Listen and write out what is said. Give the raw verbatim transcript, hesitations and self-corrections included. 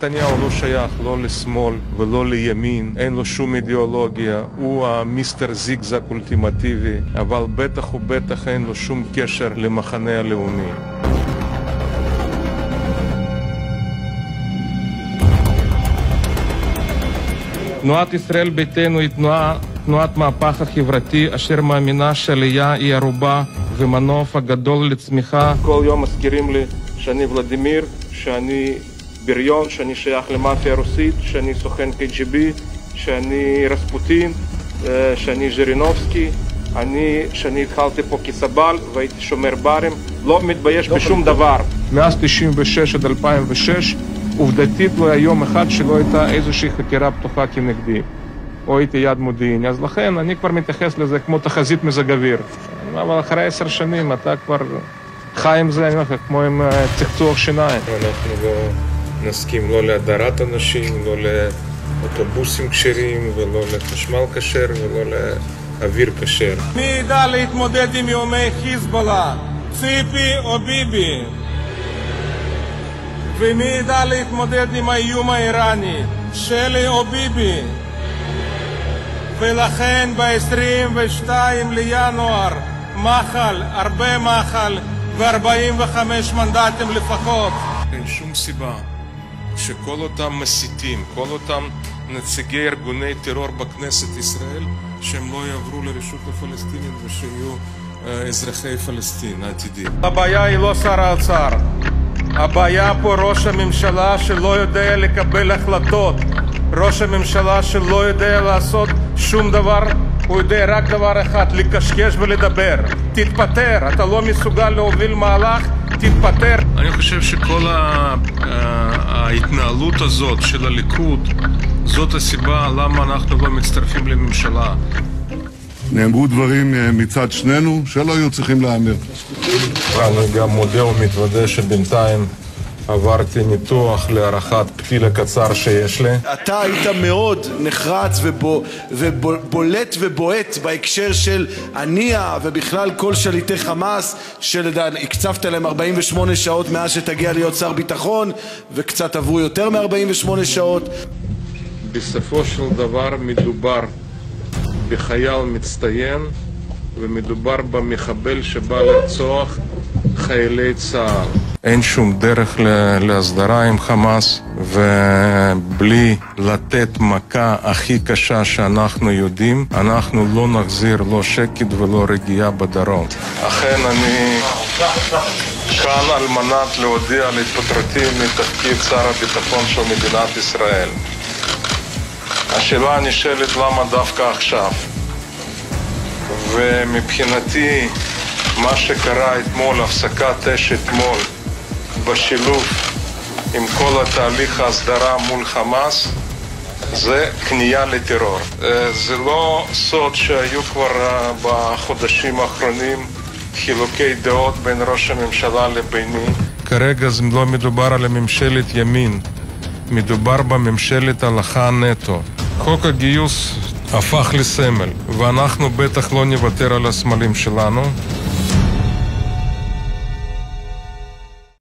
נתניהו לא שייך לא לשמאל ולא לימין, אין לו שום אידיאולוגיה, הוא המיסטר זיגזג אולטימטיבי, אבל בטח ובטח אין לו שום קשר למחנה הלאומי. תנועת ישראל ביתנו היא תנועה, תנועת מהפך החברתי אשר מאמינה שעלייה היא ערובה ומנוף הגדול לצמיחה. כל יום מזכירים לי שאני ולדימיר, שאני בריון, שאני שייך למאפיה הרוסית, שאני סוכן קי ג'י בי, שאני רספוטין, שאני ז'רינובסקי, אני, שאני התחלתי פה כסבל והייתי שומר ברים, לא מתבייש בשום דבר. מאז תשעים ושש עד אלפיים ושש עובדתית לא היה יום אחד שלא הייתה איזושהי חקירה פתוחה כנגדי או הייתי יד מודיעין, אז לכן אני כבר מתייחס לזה כמו תחזית מזג אוויר, אבל אחרי עשר שנים אתה כבר חי עם זה, אני אומר לך, כמו עם צחצוח שיניים. אנחנו לא נסכים לא להדרת אנשים, לא לאוטובוסים כשרים ולא לחשמל כשר ולא לאוויר כשר. מי ידע להתמודד עם איומי חיזבאללה, ציפי או ביבי? ומי ידע להתמודד עם האיום האיראני, שלי או ביבי? ולכן ב-עשרים ושניים לינואר מחל, הרבה מחל ו-ארבעים וחמישה מנדטים לפחות. אין שום סיבה שכל אותם מסיתים, כל אותם נציגי ארגוני טרור בכנסת ישראל, שהם לא יעברו לרשות הפלסטינית ושיהיו אה, אזרחי פלסטין העתידיים. הבעיה היא לא שר האוצר, הבעיה פה ראש הממשלה שלא יודע לקבל החלטות, ראש הממשלה שלא יודע לעשות שום דבר, הוא יודע רק דבר אחד, לקשקש ולדבר. תתפטר, אתה לא מסוגל להוביל מהלך, תתפטר. אני חושב שכל ההתנהלות הזאת של הליכוד, זאת הסיבה למה אנחנו לא מצטרפים לממשלה. נאמרו דברים מצד שנינו שלא היו צריכים להיאמר. אני גם מודה ומתוודה שבינתיים עברתי ניתוח להערכת פתיל הקצר שיש לי. אתה היית מאוד נחרץ ובו, ובולט ובועט בהקשר של הנייה ובכלל כל שליטי חמאס שהקצבת להם ארבעים ושמונה שעות מאז שתגיע להיות שר ביטחון, וקצת עברו יותר מ-ארבעים ושמונה שעות. בסופו של דבר מדובר בחייל מצטיין ומדובר במחבל שבא לרצוח חיילי צה"ל. אין שום דרך להסדרה עם חמאס, ובלי לתת מכה הכי קשה שאנחנו יודעים, אנחנו לא נחזיר לא שקט ולא רגיעה בדרום. אכן אני כאן על מנת להודיע על התפטרותי מתפקיד שר הביטחון של מדינת ישראל. השאלה נשאלת למה דווקא עכשיו, ומבחינתי מה שקרה אתמול, הפסקת אש אתמול, בשילוב עם כל התהליך ההסדרה מול חמאס, זה כניעה לטרור. זה לא סוד שהיו כבר בחודשים האחרונים חילוקי דעות בין ראש הממשלה לביני. כרגע זה לא מדובר על ממשלת ימין, מדובר בממשלת הלכה נטו. חוק הגיוס הפך לסמל, ואנחנו בטח לא נוותר על הסמלים שלנו.